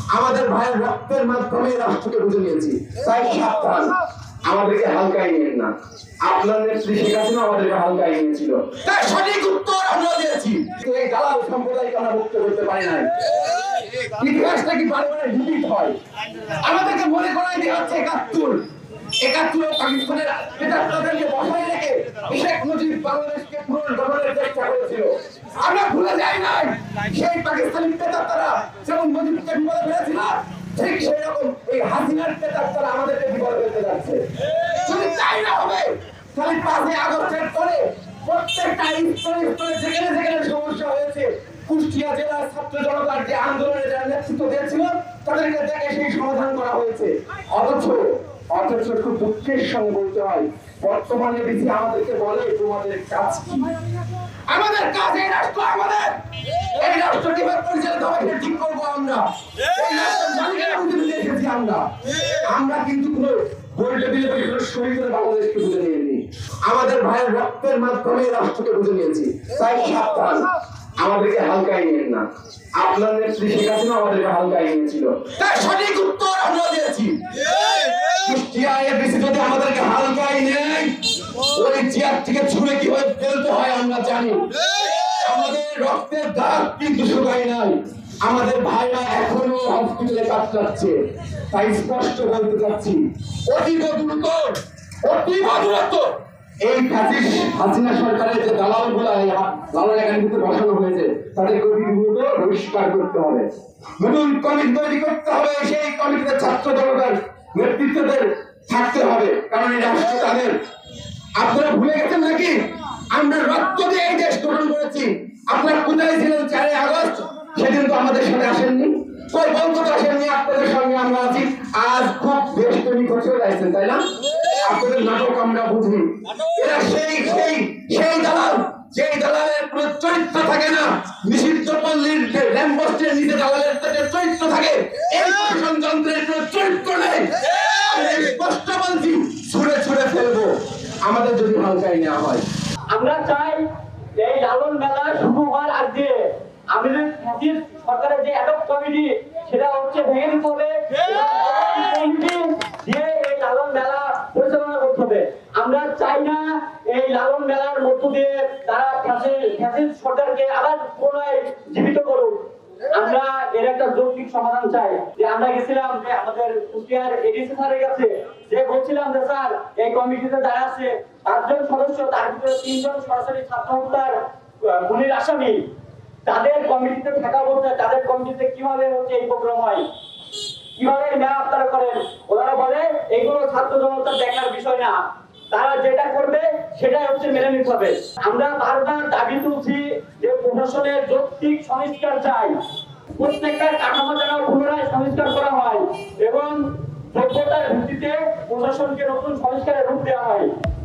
আমাদের ভাইয়ের রক্তের মাধ্যমে রাষ্ট্রকে বুঝে নিয়েছি। তাই সাবধান, আমাদেরকে হালকায় নিয়েন না। আপনার নেত্রী শেখ হাসিনা আমাদেরকে হালকায় নিয়েছিল, তাই সঠিক উত্তর আমরা দিয়েছি। এই দালাল সম্প্রদায়কে আমরা মুক্ত করতে পারি নাই। ইতিহাসটা কি বারবার রিপিট হয়? আমাদেরকে মনে করাই দেওয়া হচ্ছে ৭১ পাকিস্তানের নেতাদেরকে বসায় রেখে শেখ মুজিব বাংলাদেশকে পুনর্গঠনের চেষ্টা করেছিল। আমরা ভুলে যাই নাই সেই পাকিস্তানি নেতারা যেমন মুজিবকে বিপদে ফেলেছিল, ঠিক সেই রকম এই হাসিনার নেতারা আমাদেরকে বিপদে ফেলতে যাচ্ছে। যদি তাই না হবে তাহলে ৫ই আগস্টের পরে প্রত্যেকটা স্তরে যেখানে যেখানে সমস্যা হয়েছে, কুষ্টিয়া জেলার ছাত্র জনতার যে আন্দোলনে যারা নেতৃত্ব দিয়েছিল তাদেরকে দেখে সেই সমাধান করা হয়েছে। অথচ খুব দুঃখের সঙ্গে বলতে হয়, বর্তমানে বেশি আমাদেরকে বলে তোমাদের কাজ কি? আমাদের কাজ এই রাষ্ট্র আমাদের, এই রাষ্ট্র কিভাবে পরিচালিত হবে সেটা ঠিক করবো আমরা। এই রাষ্ট্রের মালিকেরা বুঝে নিয়েছি আমরা কিন্তু কোনো বলতে দিলে শহীদের বাংলাদেশকে বুঝে নিয়েছি। আমাদের ভাইয়ের রক্তের মাধ্যমে রাষ্ট্রকে বুঝে নিয়েছি। তাই সাবধান, আমাদেরকে হালকায় নিয়েন না। আপনার নেত্রী শেখ হাসিনা আমাদেরকে হালকায় নিয়েছিল, তাই সঠিক উত্তর আমরা দিয়েছি। যদি আমাদেরকে হালকায় নেয়, ওই চেয়ার থেকে ছুঁড়ে কিভাবে ফেলতে হয় আমরা জানি। আমাদের রক্তের দাগ কিন্তু শুকায় নাই। আমাদের ভাইরা এখনো হসপিটালে কাটাচ্ছে। তাই স্পষ্ট বলতে চাচ্ছি, অতীব দ্রুত এই হাসিনা সরকারের যে দালাল গুলা লালন একাডেমিতে বসানো হয়েছে তাদেরকে দ্রুত বহিষ্কার করতে হবে। নতুন কমিটি তৈরি করতে হবে। সেই কমিটিতে ছাত্র জনতার নেতৃত্বদের থাকতে হবে, কারণ এই রাষ্ট্র তাদের। আপনারা ভুলে গেছেন নাকি আমরা রক্ত দিয়ে এই দেশ গঠন করেছি? আপনারা কোথায় ছিলেন ৪ই আগস্ট? সেদিন তো আমাদের সাথে আসেননি, কই বন্ধু তো আসেননি। আপনাদের সঙ্গে আমরা আছি। আজ খুব দেশ তৈরি করতে যাচ্ছেন, তাই না? আপনাদের নাটক আমরা বুঝি। এরা সেই দালাল, যেই দালালের কোনো চরিত্র থাকে না। নিষিদ্ধ পল্লীর ল্যাম্পোস্টের নিচে দালালের চরিত্র থাকে, এই শাসনযন্ত্রের কোনো চরিত্র নেই। স্পষ্ট বলছি, ছুঁড়ে ছুঁড়ে ফেলবো আমাদের যদি হালকায় নেওয়া হয়। আমরা চাই এই লালন মেলা শুরু হওয়ার আগে আমাদের সরকারের যে অ্যাডক কমিটি সেটা হচ্ছে ভেঙে দিতে হবে, দিয়ে এই লালন মেলা পরিচালনা করতে হবে। আমরা চাই না এই লালন মেলার মধ্য দিয়ে তারা ফ্যাসিস্ট সরকারকে আবার পুনরায় জীবিত করুক। আমরা এর একটা যৌক্তিক সমাধান চাই। যে আমরা গেছিলাম যে আমাদের কুষ্টিয়ার এডিসি স্যারের কাছে, যে বলছিলাম যে স্যার এই কমিটিতে যারা আছে ৫ জন সদস্য, তার ভিতরে ৩ জন সরাসরি ছাত্র হত্যার খুনির আসামি, তাদের কমিটিতে থাকা বলতে তাদের কমিটিতে কিভাবে হচ্ছে এই প্রোগ্রাম হয়, কিভাবে মেলা আপনারা করেন? ওনারা বলে এগুলো ছাত্র জনতার দেখার বিষয় না, তারা যেটা করবে সেটাই হচ্ছে মেনে নিতে হবে। আমরা বারবার দাবি তুলছি যে প্রশাসনের যৌক্তিক সংস্কার চাই। প্রত্যেকটা কাঠামো যেন পুনরায় সংস্কার করা হয় এবং যোগ্যতার ভিত্তিতে প্রশাসনকে নতুন সংস্কারের রূপ দেওয়া হয়।